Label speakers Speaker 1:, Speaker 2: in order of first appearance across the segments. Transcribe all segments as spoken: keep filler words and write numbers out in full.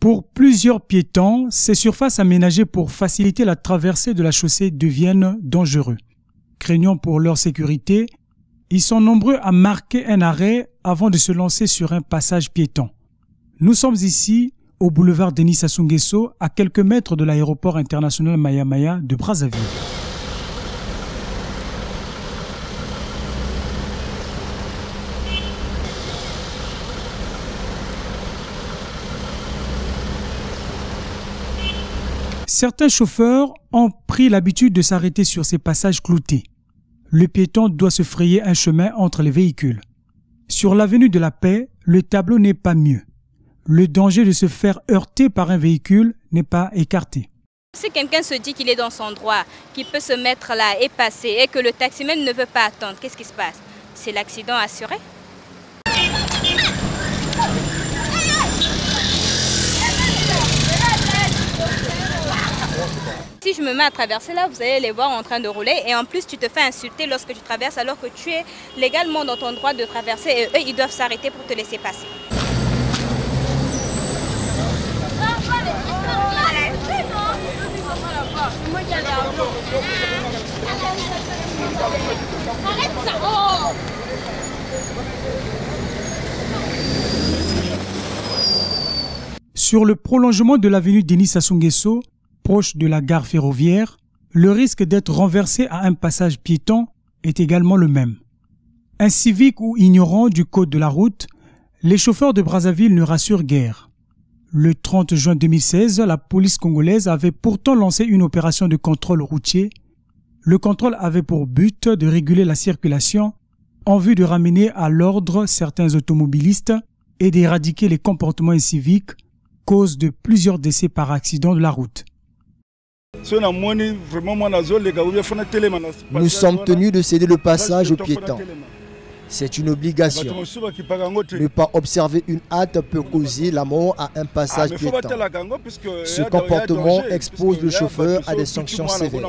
Speaker 1: Pour plusieurs piétons, ces surfaces aménagées pour faciliter la traversée de la chaussée deviennent dangereux. Craignant pour leur sécurité, ils sont nombreux à marquer un arrêt avant de se lancer sur un passage piéton. Nous sommes ici au boulevard Denis Sassou Nguesso, à quelques mètres de l'aéroport international Maya Maya de Brazzaville. Certains chauffeurs ont pris l'habitude de s'arrêter sur ces passages cloutés. Le piéton doit se frayer un chemin entre les véhicules. Sur l'avenue de la Paix, le tableau n'est pas mieux. Le danger de se faire heurter par un véhicule n'est pas écarté.
Speaker 2: Si quelqu'un se dit qu'il est dans son droit, qu'il peut se mettre là et passer et que le taximène ne veut pas attendre, qu'est-ce qui se passe? C'est l'accident assuré? Si je me mets à traverser là, vous allez les voir en train de rouler et en plus tu te fais insulter lorsque tu traverses alors que tu es légalement dans ton droit de traverser et eux ils doivent s'arrêter pour te laisser passer.
Speaker 1: Sur le prolongement de l'avenue Denis Sassou Nguesso, proche de la gare ferroviaire, le risque d'être renversé à un passage piéton est également le même. Inciviques ou ignorants du code de la route, les chauffeurs de Brazzaville ne rassurent guère. Le trente juin deux mille seize, la police congolaise avait pourtant lancé une opération de contrôle routier. Le contrôle avait pour but de réguler la circulation en vue de ramener à l'ordre certains automobilistes et d'éradiquer les comportements inciviques, cause de plusieurs décès par accident de la route.
Speaker 3: Nous sommes tenus de céder le passage aux piétons. C'est une obligation. Ne pas observer une hâte peut causer la mort à un passage piéton. Ce comportement expose le chauffeur à des sanctions sévères.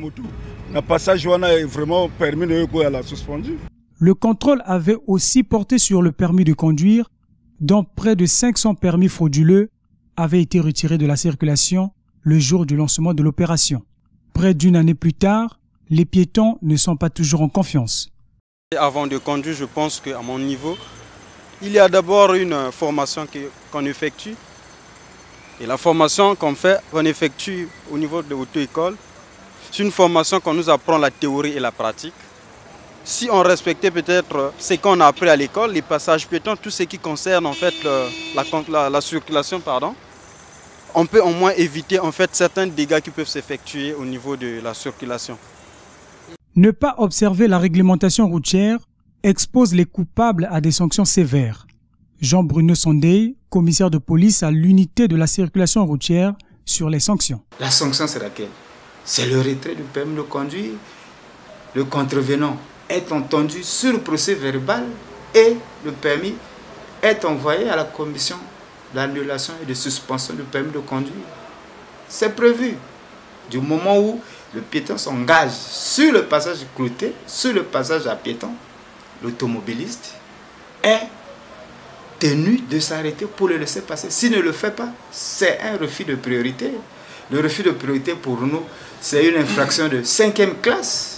Speaker 1: Le contrôle avait aussi porté sur le permis de conduire, dont près de cinq cents permis frauduleux avaient été retirés de la circulation le jour du lancement de l'opération. Près d'une année plus tard, les piétons ne sont pas toujours en confiance.
Speaker 4: Avant de conduire, je pense qu'à mon niveau, il y a d'abord une formation qu'on effectue. Et la formation qu'on fait, qu'on effectue au niveau de l'auto-école, c'est une formation qu'on nous apprend la théorie et la pratique. Si on respectait peut-être ce qu'on a appris à l'école, les passages piétons, tout ce qui concerne en fait le, la, la, la circulation, pardon, on peut au moins éviter en fait certains dégâts qui peuvent s'effectuer au niveau de la circulation.
Speaker 1: Ne pas observer la réglementation routière expose les coupables à des sanctions sévères. Jean-Bruno Sondey, commissaire de police à l'unité de la circulation routière, sur les sanctions.
Speaker 5: La sanction c'est laquelle? C'est le retrait du permis de conduire. Le contrevenant est entendu sur le procès verbal et le permis est envoyé à la commission d'annulation et de suspension du permis de conduire. C'est prévu. Du moment où le piéton s'engage sur le passage clouté, sur le passage à piéton, l'automobiliste est tenu de s'arrêter pour le laisser passer. S'il ne le fait pas, c'est un refus de priorité. Le refus de priorité pour nous, c'est une infraction de cinquième classe.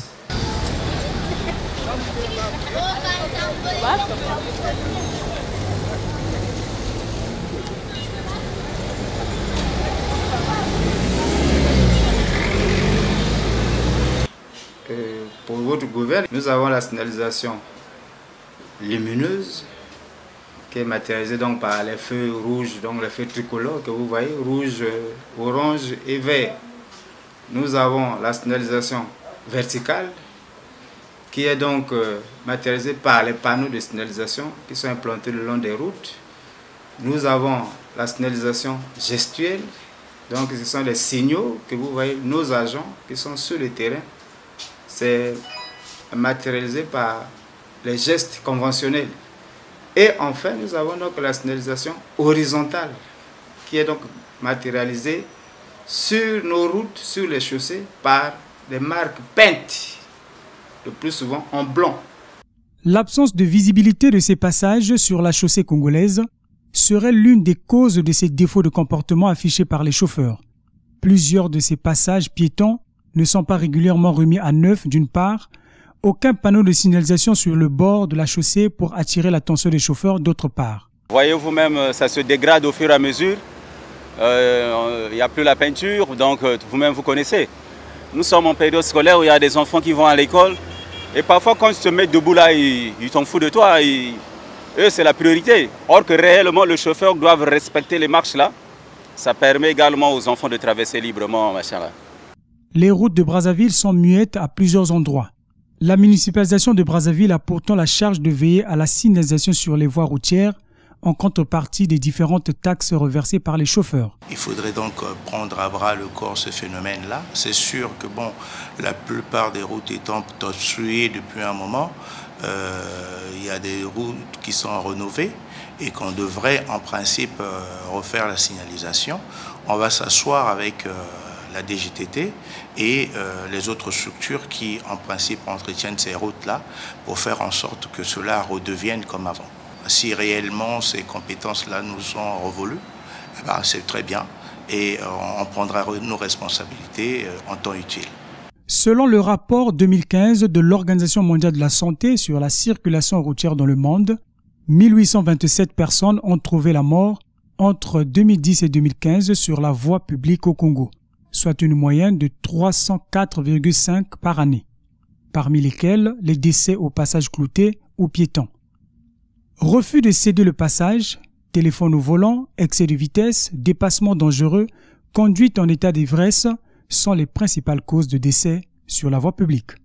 Speaker 5: Euh, pour votre gouvernement, nous avons la signalisation lumineuse qui est matérialisée donc par les feux rouges, donc les feux tricolores que vous voyez, rouge, orange et vert. Nous avons la signalisation verticale qui est donc euh, matérialisée par les panneaux de signalisation qui sont implantés le long des routes. Nous avons la signalisation gestuelle, donc ce sont les signaux que vous voyez, nos agents qui sont sur le terrain. C'est matérialisé par les gestes conventionnels. Et enfin, nous avons donc la signalisation horizontale qui est donc matérialisée sur nos routes, sur les chaussées, par des marques peintes, le plus souvent en blanc.
Speaker 1: L'absence de visibilité de ces passages sur la chaussée congolaise serait l'une des causes de ces défauts de comportement affichés par les chauffeurs. Plusieurs de ces passages piétons ne sont pas régulièrement remis à neuf d'une part, aucun panneau de signalisation sur le bord de la chaussée pour attirer l'attention des chauffeurs d'autre part.
Speaker 6: Voyez vous-même, ça se dégrade au fur et à mesure. Euh, il n'y a plus la peinture, donc vous-même vous connaissez. Nous sommes en période scolaire où il y a des enfants qui vont à l'école et parfois quand ils se mettent debout là, ils, ils t'en foutent de toi. Ils, eux, c'est la priorité. Or que réellement, le chauffeur doit respecter les marches là. Ça permet également aux enfants de traverser librement, machin là.
Speaker 1: Les routes de Brazzaville sont muettes à plusieurs endroits. La municipalisation de Brazzaville a pourtant la charge de veiller à la signalisation sur les voies routières en contrepartie des différentes taxes reversées par les chauffeurs.
Speaker 7: Il faudrait donc prendre à bras le corps ce phénomène-là. C'est sûr que bon, la plupart des routes étant obstruées depuis un moment, euh, il y a des routes qui sont rénovées et qu'on devrait en principe euh, refaire la signalisation. On va s'asseoir avec euh, la D G T T et euh, les autres structures qui en principe entretiennent ces routes-là pour faire en sorte que cela redevienne comme avant. Si réellement ces compétences-là nous sont revolues, eh ben c'est très bien et on prendra nos responsabilités en temps utile.
Speaker 1: Selon le rapport deux mille quinze de l'Organisation mondiale de la santé sur la circulation routière dans le monde, mille huit cent vingt-sept personnes ont trouvé la mort entre deux mille dix et deux mille quinze sur la voie publique au Congo, soit une moyenne de trois cent quatre virgule cinq par année, parmi lesquels les décès au passage clouté ou piéton. Refus de céder le passage, téléphone au volant, excès de vitesse, dépassement dangereux, conduite en état d'ivresse sont les principales causes de décès sur la voie publique.